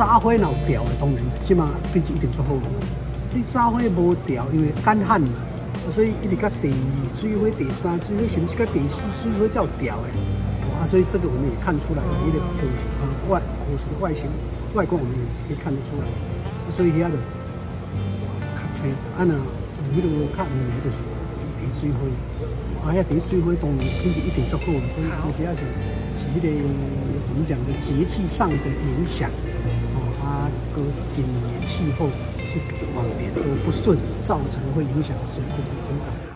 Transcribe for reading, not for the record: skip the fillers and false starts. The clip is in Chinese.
早火若有调的，当然即马品质一定足好。你早火无调，因为干旱嘛，所以一直到第二水火、第三水火，甚至到第四水火才有调的。所以这个我们也看出来了，一个果实的外观我们也可以看得出来。所以遐个较青，那迄个较黄的，就是地水火。遐地水火当然品质一定足好，所以主要是迄个我们讲的节气上的影响。跟今年的气候是往年都不顺，造成会影响水果的生长。